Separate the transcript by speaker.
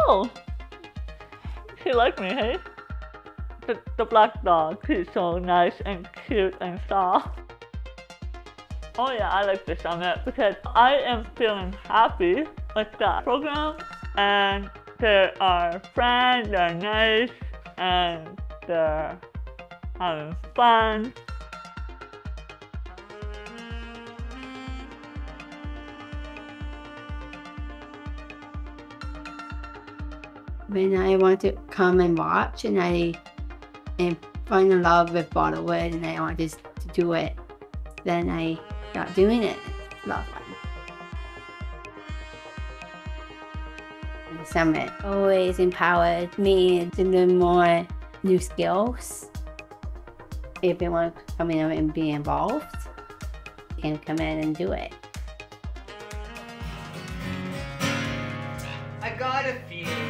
Speaker 1: Oh, she liked me, hey? The black dog, he's so nice and cute and soft. Oh yeah, I like the summit because I am feeling happy with the program, and there are friends, they're nice, and they're having fun.
Speaker 2: When I want to come and watch and I am fall in love with Bollywood and I want to do it, then I start doing it. A lot of fun. The summit always empowered me to learn more new skills. If they want to come in and be involved, they can come in and do it.
Speaker 3: I got a feeling